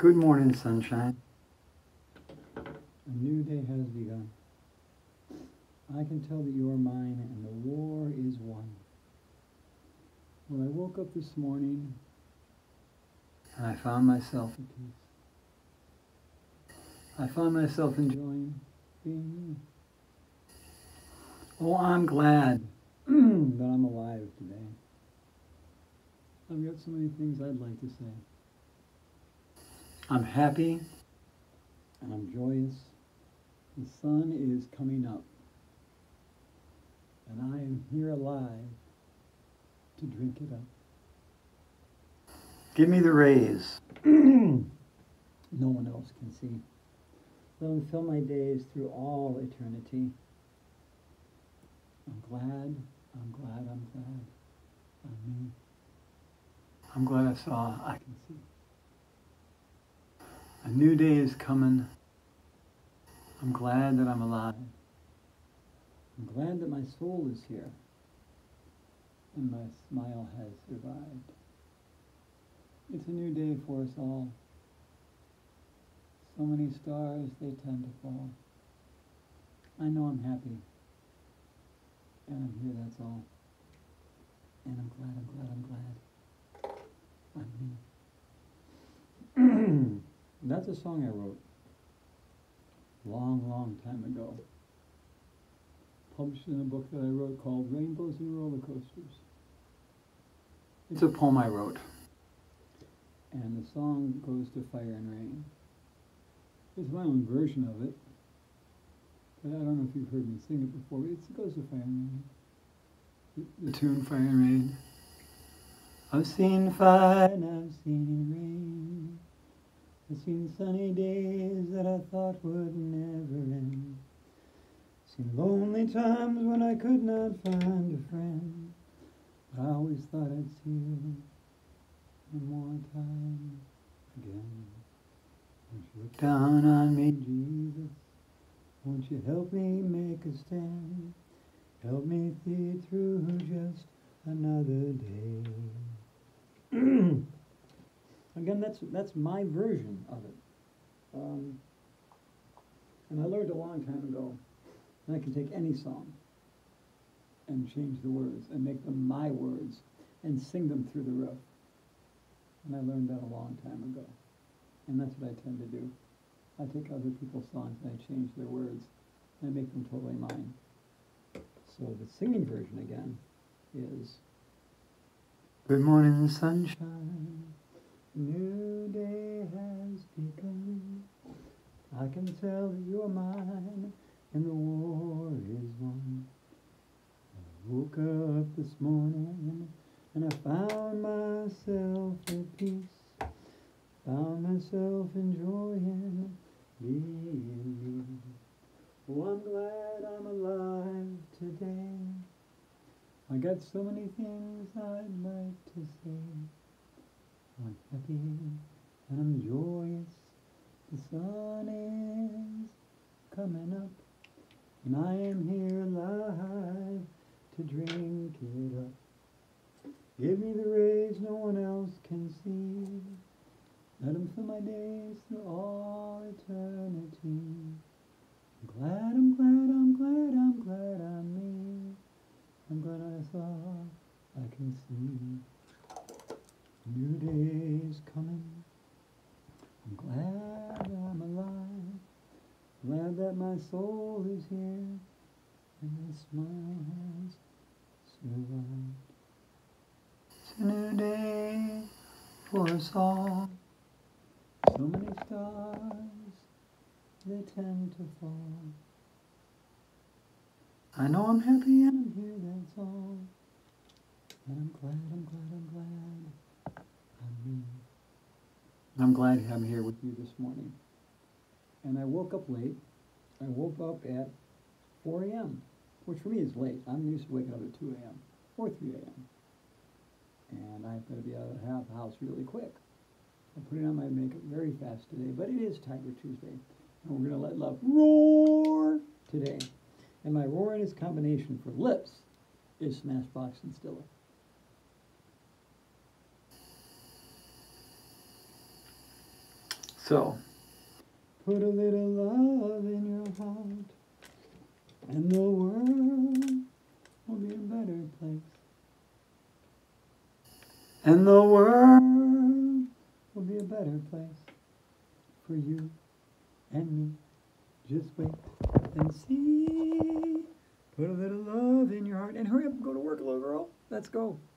Good morning, sunshine. A new day has begun. I can tell that you are mine and the war is won. When I woke up this morning and I found myself at peace, I found myself enjoying being me. Oh, I'm glad that I'm alive today. I've got so many things I'd like to say. I'm happy and I'm joyous. The sun is coming up and I am here alive to drink it up. Give me the rays. No one else can see. Let them fill my days through all eternity. I'm glad, I'm glad, I'm glad. I'm me. I'm glad I saw, I can see. A new day is coming. I'm glad that I'm alive. I'm glad that my soul is here and my smile has survived. It's a new day for us all. So many stars, they tend to fall. I know I'm happy. And I'm here, that's all. And I'm glad, I'm glad, I'm glad. I'm me. That's a song I wrote long, long time ago. Published in a book that I wrote called Rainbows and Roller Coasters. It's a poem I wrote. And the song goes to Fire and Rain. It's my own version of it. But I don't know if you've heard me sing it before, but it goes to Fire and Rain. The tune Fire and Rain. I've seen fire and I've seen rain. I've seen sunny days that I thought would never end. Seen lonely times when I could not find a friend. But I always thought I'd see you one more time again. Won't you look down on me, Jesus? Won't you help me make a stand? Help me see through just another day. Again, that's my version of it. And I learned a long time ago that I can take any song and change the words and make them my words and sing them through the roof. And I learned that a long time ago. And that's what I tend to do. I take other people's songs and I change their words and I make them totally mine. So the singing version again is, good morning, sunshine. New day has begun. I can tell that you're mine and the war is won. I woke up this morning and I found myself at peace. Found myself enjoying being me. Oh, I'm glad I'm alive today. I got so many things I'd like to say. I'm happy and I'm joyous. The sun is coming up and I am here alive to drink it up. Give me the rays no one else can see. Let them fill my days through all eternity. I'm glad, I'm glad, I'm glad, I'm glad I'm me. I'm glad I saw, I can see. New day's coming. I'm glad I'm alive. Glad that my soul is here and my smile has survived. It's a new day for us all. So many stars, they tend to fall. I know I'm happy and I'm here, that's all. And I'm glad, I'm glad, I'm glad I'm me. I'm glad I'm here with you this morning. And I woke up late. I woke up at 4 a.m., which for me is late. I'm used to waking up at 2 a.m. or 3 a.m. And I've got to be out of the house really quick. I'm putting on my makeup very fast today, but it is Tiger Tuesday. And we're going to let love roar today. And my roaringest combination for lips is Smashbox and Stilla. So, put a little love in your heart, and the world will be a better place. And the world will be a better place for you and me. Just wait and see. Put a little love in your heart. And hurry up and go to work, little girl. Let's go.